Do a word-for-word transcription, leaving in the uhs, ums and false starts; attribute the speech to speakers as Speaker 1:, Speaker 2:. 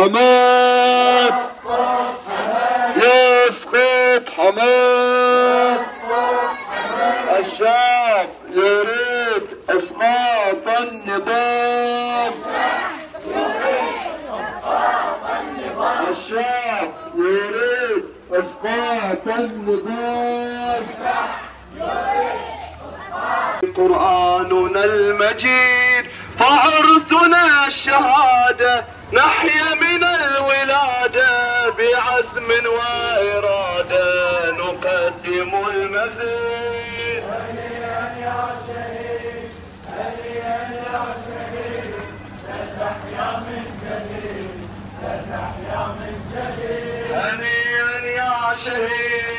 Speaker 1: حماد يسقط حماد. الشعب يريد اسقاط النظام. الشعب يريد اسقاط النظام. قرآننا المجيد فعرسنا الشهادة، نحيا من الولادة بعزم وإرادة نقدم المزيد.
Speaker 2: هنيئا يا شهيد، هنيئا يا شهيد، لن نحيا من جديد، لن نحيا من جديد.
Speaker 1: هنيئا يا شهيد.